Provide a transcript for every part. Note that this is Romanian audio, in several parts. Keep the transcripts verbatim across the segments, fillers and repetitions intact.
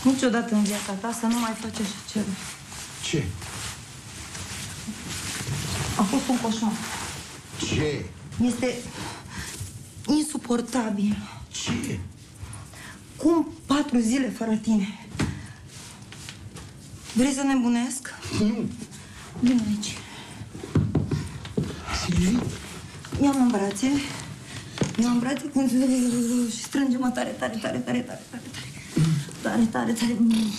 Niciodată în viața ta să nu mai faci așa ceva. Ce? A fost un coșmar. Ce? Este insuportabil. Ce? Cum patru zile fără tine? Vrei să nebunesc? Nu. Vine aici. Silvi? Ia-mă în brațe. Ia-mă în brațe și strânge-mă tare, tare, tare, tare, tare, tare, tare. Tare, tare, tare.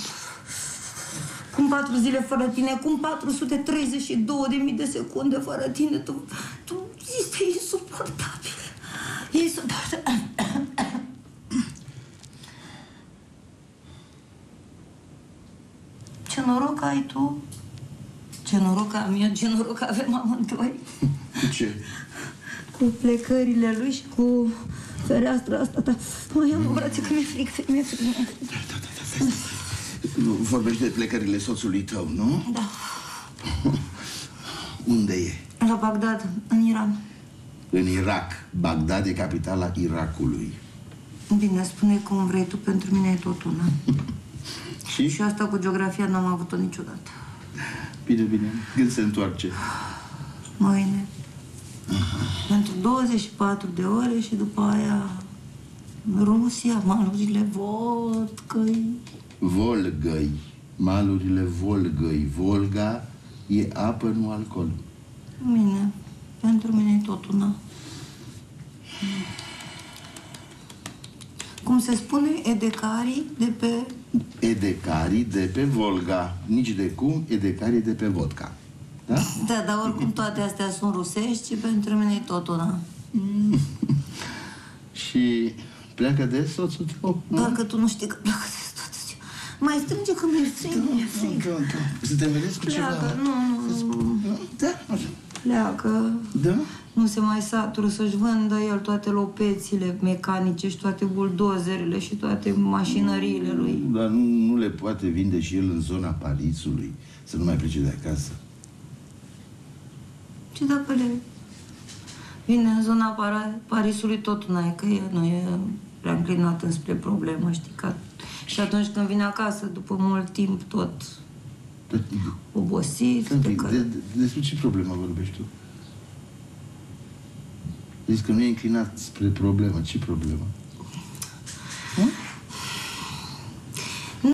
Cum patru zile fără tine, cum patru sute treizeci și două de mii de secunde fără tine, tu, tu, este insuportabil. E insuportabil. Ce noroc ai tu, ce noroc am eu, ce noroc avem amândoi. Ce? Cu plecările lui și cu fereastra asta ta. Mă, ia-mă în brațe că mi-e fric, mi-e fric, mi-e fric. Da, da, da, da. Nu vorbești de plecările soțului tău, nu? Da. Unde e? La Bagdad, în Iran. În Irak. Bagdad e capitala Irakului. Bine, spune cum vrei tu, pentru mine e tot una. Și? Și asta cu geografia n-am avut-o niciodată. Bine, bine. Când se întoarce? Mâine. Pentru douăzeci și patru de ore și după aia Rusia, malurile Volgăi. Volgăi. Malurile Volgăi. Volga e apă, nu alcool. Bine. Pentru mine e tot una. Cum se spune, edecarii de pe... Edecarii de pe Volga. Nici de cum, edecarii de pe vodka. Da? Da, dar oricum toate astea sunt rusești și pentru mine e tot una. Mm. Și pleacă de soțul tău? Parcă tu nu știi că pleacă de toată ziua. Mai strânge că mi-e frig, mi-e frig. Da, da. Să te vedeți cu ceva? Pleacă, nu, nu, nu. Da, așa. Pleacă. Da? Nu se mai satură să-și vândă el toate lopețile mecanice și toate buldozerele și toate mașinăriile lui. Dar nu, nu le poate vinde și el în zona Parisului, să nu mai plece de acasă. Ce dacă le vine în zona Par Parisului, tot una e, că e, nu e prea înclinat înspre problemă, știi? Că... Și atunci când vine acasă, după mult timp, tot obosit. De, de, de, despre ce problemă vorbești tu? Zici că nu e înclinat spre problemă. Ce problemă?